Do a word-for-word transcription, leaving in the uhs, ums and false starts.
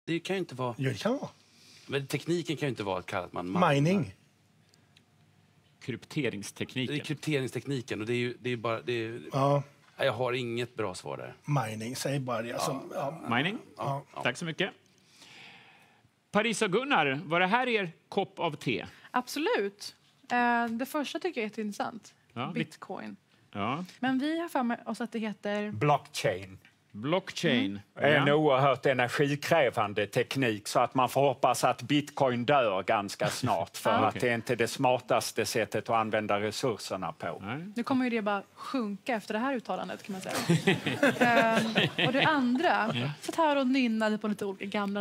Det kan ju inte vara... Ja, det kan vara. Men tekniken kan ju inte vara att kalla att man... man Mining. Krypteringstekniken. Det är krypteringstekniken och det är ju det är bara... Det är, Ja. Jag har inget bra svar där. Mining, säg bara det. Alltså, ja. Mining? Ja. Tack så mycket. Paris och Gunnar, var det här er kopp av te? Absolut. Eh, det första tycker jag är jätteintressant. Ja, Bitcoin. Ja. Men vi har för oss att det heter... Blockchain. Blockchain. är en Ja. oerhört energikrävande teknik så att man får hoppas att bitcoin dör ganska snart för Ah. att det är inte det smartaste sättet att använda resurserna på. Nej. Nu kommer ju det bara sjunka efter det här uttalandet kan man säga. Ehm, och det andra, satt här och nynnade på lite olika gamla